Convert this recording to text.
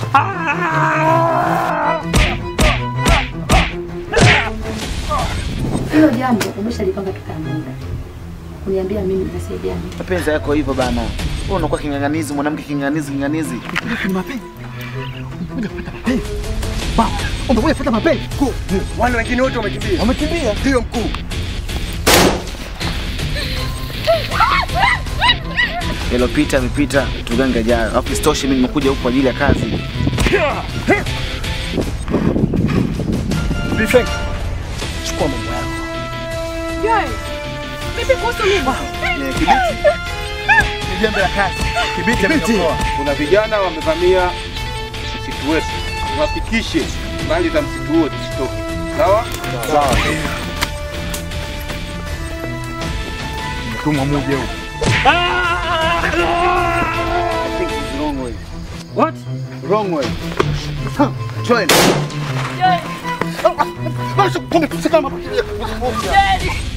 Hilo jambo umeshalipanga toka muda. Uniambia mimi nitasaidia nini? Mapenzi yako hivyo bana. Wewe unakuwa kinganganizi, mwanamke kinganganizi. Ni mapenzi. Unakuja kupata mapenzi. Ba, unakuja kupata mapenzi. Mkuu, wale wengine wote wamekimbia. Wamekimbia? Ndio mkuu. Yalopita amepita, tuganga jana. Alafu isitoshe mimi nimekuja huko kwa ajili ya kazi. Bifeng. Chukua mambo yako. Yeye. Vipi kuhusu mimi? Kibiti. Ni jambo la kazi. Kibiti ameokoa. Kuna vijana wamevamia msitu wetu. Tuhakikishe mali za msitu huo zisitoke. Sawa? Sawa. Mtumwa mmoja huko. I think it's the wrong way. What? Wrong way. Join. Yeye. Basi kumbe tusikama. Daddy.